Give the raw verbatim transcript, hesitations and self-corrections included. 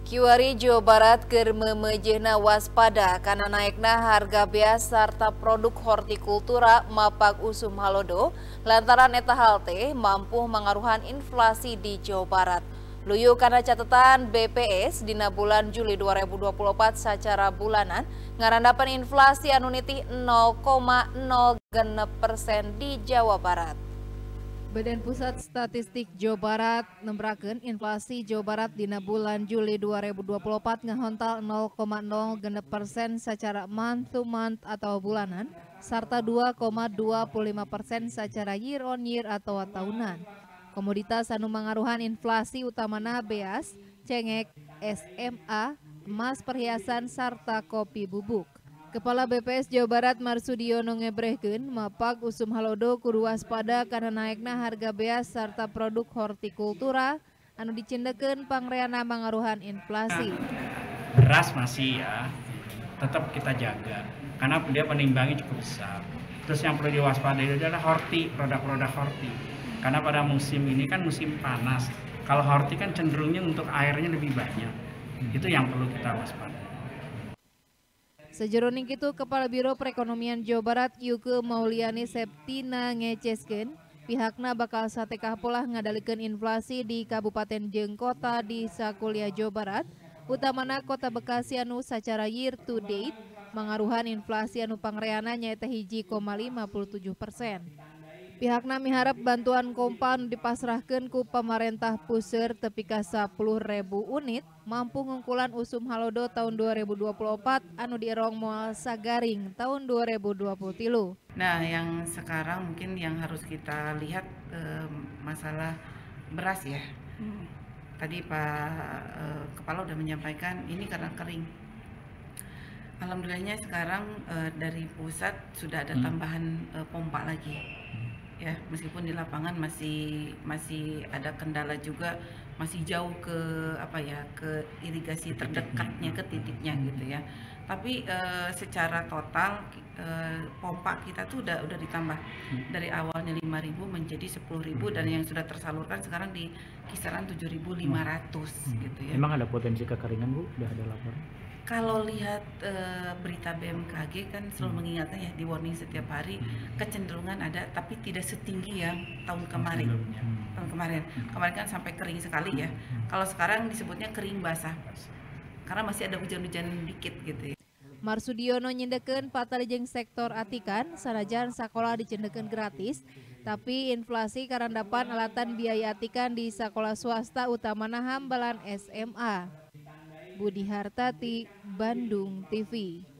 Kiwari Jawa Barat keur memejehna waspada karena naikna harga beas serta produk hortikultura mapak usum halodo lantaran eta hal teh mampu mengaruhan inflasi di Jawa Barat. Luyu karena catatan B P S dina bulan Juli dua ribu dua puluh empat secara bulanan ngarandapan inflasi anu nitih nol koma nol genep persen di Jawa Barat. Badan Pusat Statistik Jawa Barat nembrakeun inflasi Jawa Barat dina bulan Juli dua ribu dua puluh empat ngahontal nol koma nol genep persen secara month to month atau bulanan serta dua koma dua puluh lima persen secara year on year atau tahunan. Komoditas anu mangaruhan inflasi utamana beas, cengek, S M A, emas perhiasan serta kopi bubuk. Kepala B P S Jawa Barat Marsudiono ngebrehkeun mapak usum halodo kudu waspada karena naikna harga beas serta produk hortikultura anu dicendekeun pangreana mangaruhan inflasi. Beras masih ya tetap kita jaga karena dia penimbangi cukup besar. Terus yang perlu diwaspadai adalah horti, produk-produk horti. Karena pada musim ini kan musim panas. Kalau horti kan cenderungnya untuk airnya lebih banyak. Itu yang perlu kita waspadai. Sejeroning itu Kepala Biro Perekonomian Jawa Barat Yuke Mauliani Septina ngeceskeun pihakna bakal satekah pola ngadalikeun inflasi di kabupaten jeung kota di sakuliah Jawa Barat utamana kota Bekasi anu sacara year to date mangaruhan inflasi anu pangreana nyaeta hiji koma lima puluh tujuh persen. Pihakna miharap bantuan kompa anu dipasrahkeun ku pamarentah puseur tepi ka sepuluh ribu unit mampu ngungkulan usum halodo tahun dua ribu dua puluh empat anu dierong moal sagaring tahun dua ribu dua puluh tilu. Nah, yang sekarang mungkin yang harus kita lihat eh, masalah beras ya. Hmm. Tadi Pak eh, Kepala udah menyampaikan ini karena kering. Alhamdulillahnya sekarang eh, dari pusat sudah ada tambahan eh, pompa lagi. Ya, meskipun di lapangan masih masih ada kendala juga, masih jauh ke apa ya ke irigasi terdekatnya ke titiknya gitu ya. Tapi e, secara total e, pompa kita tuh udah udah ditambah dari awalnya lima ribu menjadi sepuluh ribu dan yang sudah tersalurkan sekarang di kisaran tujuh ribu lima ratus gitu ya. Emang ada potensi kekeringan Bu? Udah ada laporan? Kalau lihat e, berita B M K G kan selalu hmm. mengingatkan ya di warning setiap hari hmm. kecenderungan ada tapi tidak setinggi yang tahun kemarin. Hmm. Tahun kemarin, hmm. kemarin kan sampai kering sekali ya. Hmm. Kalau sekarang disebutnya kering basah karena masih ada hujan-hujan dikit gitu ya. Marsudiono nyendekeun patalijeng sektor atikan sanajan sakola dicendekeun gratis tapi inflasi karandapan alatan biaya atikan di sakola swasta utamana hambalan S M A. Budi Hartati, Bandung T V.